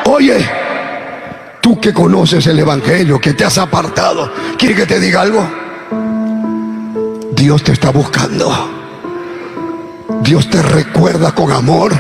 Oye, tú que conoces el evangelio, que te has apartado, ¿quieres que te diga algo? Dios te está buscando. Dios te recuerda con amor.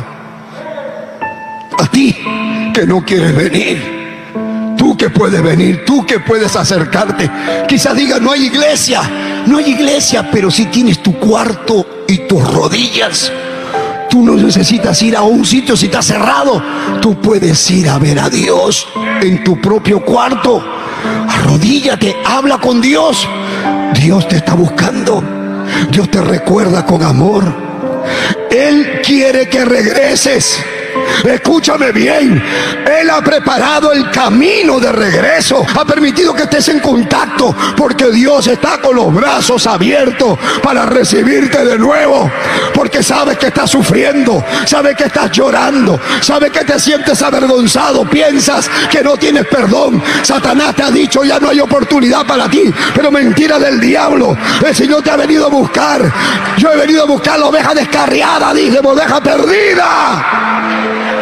A ti que no quieres venir, tú que puedes venir, tú que puedes acercarte. Quizás digas, no hay iglesia, no hay iglesia, pero si tienes tu cuarto y tus rodillas. Tú no necesitas ir a un sitio si está cerrado. Tú puedes ir a ver a Dios en tu propio cuarto. Arrodíllate, habla con Dios. Dios te está buscando. Dios te recuerda con amor. Él quiere que regreses. Escúchame bien, Él ha preparado el camino de regreso, ha permitido que estés en contacto, porque Dios está con los brazos abiertos para recibirte de nuevo, porque sabe que estás sufriendo, sabe que estás llorando, sabe que te sientes avergonzado, piensas que no tienes perdón. Satanás te ha dicho, ya no hay oportunidad para ti, pero mentira del diablo. El Señor te ha venido a buscar. Yo he venido a buscar la oveja descarriada, dice, oveja perdida.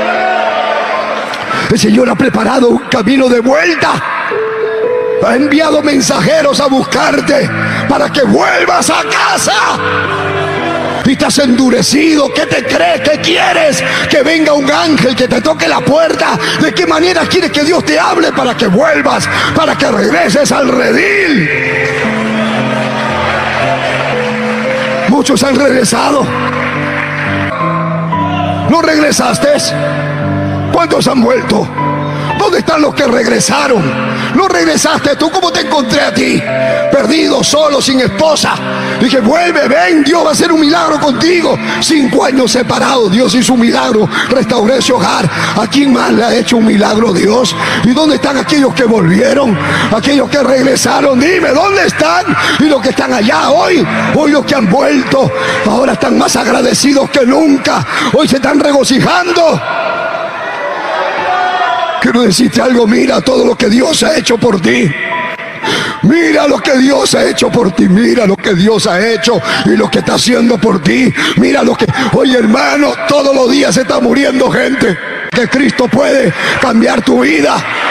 El Señor ha preparado un camino de vuelta. Ha enviado mensajeros a buscarte para que vuelvas a casa. Y te has endurecido. ¿Qué te crees? ¿Qué quieres? Que venga un ángel que te toque la puerta. ¿De qué manera quieres que Dios te hable para que vuelvas, para que regreses al redil? Muchos han regresado. ¿No regresaste? ¿Cuántos han vuelto? ¿Dónde están los que regresaron? ¿No regresaste tú? ¿Cómo te encontré a ti? Perdido, solo, sin esposa. Dije, vuelve, ven, Dios va a hacer un milagro contigo. 5 años separados, Dios hizo un milagro. Restauré ese hogar. ¿A quién más le ha hecho un milagro Dios? ¿Y dónde están aquellos que volvieron? Aquellos que regresaron, dime, ¿dónde están? Y los que están allá hoy los que han vuelto, ahora están más agradecidos que nunca. Hoy se están regocijando. Quiero decirte algo, mira todo lo que Dios ha hecho por ti. Mira lo que Dios ha hecho por ti. Mira lo que Dios ha hecho y lo que está haciendo por ti. Mira lo que... Oye, hermano, todos los días se está muriendo gente. Que Cristo puede cambiar tu vida.